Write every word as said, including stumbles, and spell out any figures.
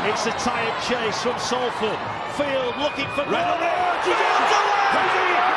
It's a tie-up chase from Salford. Field looking for Reynolds.